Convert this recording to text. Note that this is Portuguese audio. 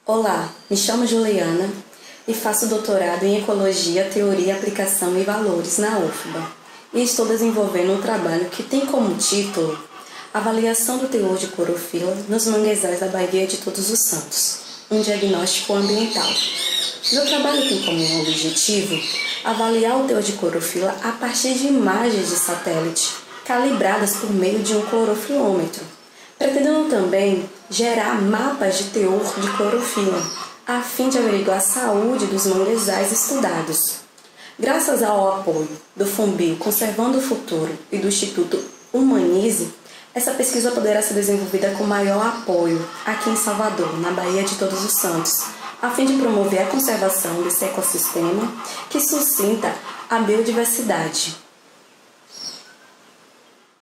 Olá, me chamo Juliana e faço doutorado em Ecologia, Teoria, Aplicação e Valores na UFBA e estou desenvolvendo um trabalho que tem como título Avaliação do teor de clorofila nos manguezais da Baía de Todos os Santos, um diagnóstico ambiental. Meu trabalho tem como objetivo avaliar o teor de clorofila a partir de imagens de satélite calibradas por meio de um clorofilômetro, pretendendo também gerar mapas de teor de clorofila, a fim de averiguar a saúde dos manguezais estudados. Graças ao apoio do Fumbio Conservando o Futuro e do Instituto Humanize, essa pesquisa poderá ser desenvolvida com maior apoio aqui em Salvador, na Baía de Todos os Santos, a fim de promover a conservação desse ecossistema que sustenta a biodiversidade.